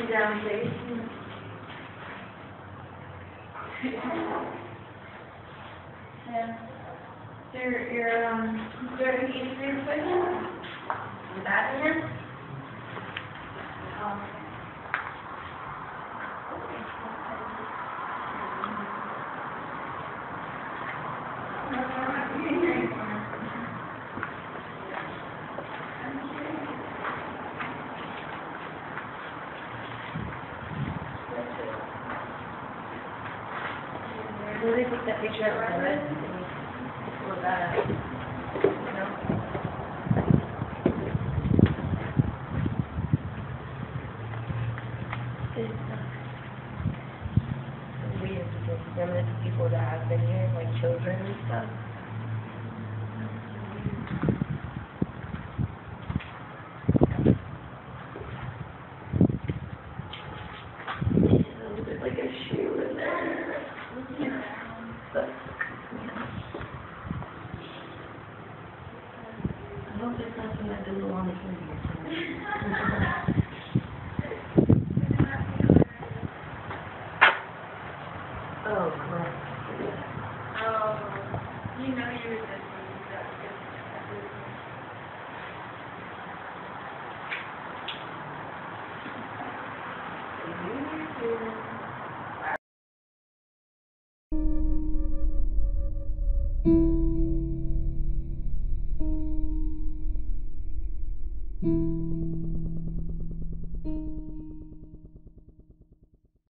down, please. Yeah. Your history question? Is that in it? Oh. Will they take that picture of the red? Pull that up. No? It's weird because some of the people that have been here, like children and stuff. There's like a shoe in there. But, I hope it's something that doesn't belong to me. Oh, right. Oh, you know you were just Thank you.